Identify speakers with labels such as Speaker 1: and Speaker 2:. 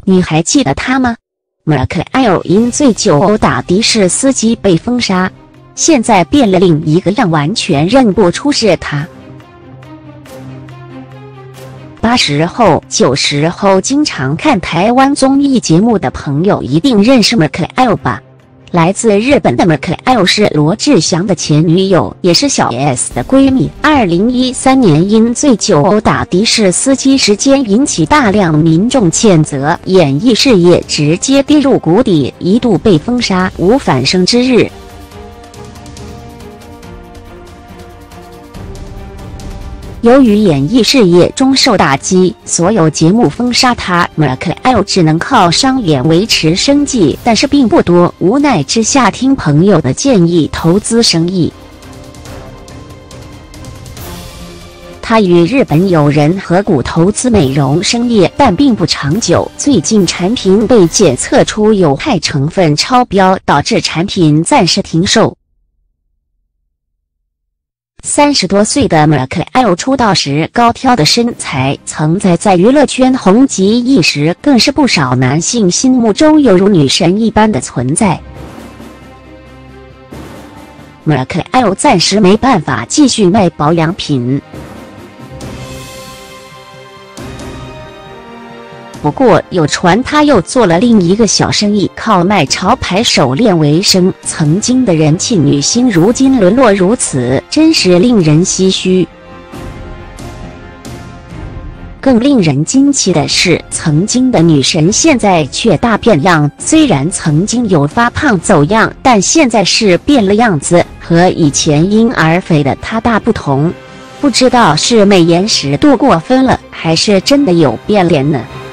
Speaker 1: 你还记得他吗？马克埃尔因醉酒殴打的士司机被封杀，现在变了另一个让完全认不出是他。80后、90后经常看台湾综艺节目的朋友一定认识马克埃尔吧？来自日本的马克埃尔是罗志祥的前女友，也是小 S 的闺蜜。2013年因醉酒殴打的士司机事件引起大量民众谴责，演艺事业直接跌入谷底，一度被封杀，无返生之日。由于演艺事业中受打击，所有节目封杀他，马克埃尔只能靠商演维持生计，但是并不多。无奈之下，听朋友的建议投资生意。他与日本友人合股投资美容生意，但并不长久。最近产品被检测出有害成分超标，导致产品暂时停售。30多岁的马克埃尔出道时高挑的身材，曾在娱乐圈红极一时，更是不少男性心目中犹如女神一般的存在。马克埃尔暂时没办法继续卖保养品。不过有传他又做了另一个小生意，靠卖潮牌手链为生。曾经的人气女星，如今沦落如此，真是令人唏嘘。更令人惊奇的是，曾经的女神现在却大变样。虽然曾经有发胖走样，但现在是变了样子，和以前婴儿肥的她大不同。不知道是美颜时度过分了，还是真的有变脸呢？